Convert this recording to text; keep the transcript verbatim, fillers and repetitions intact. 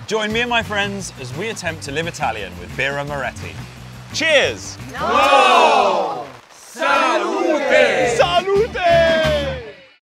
Join me and my friends as we attempt to live Italian with Birra Moretti. Cheers! No!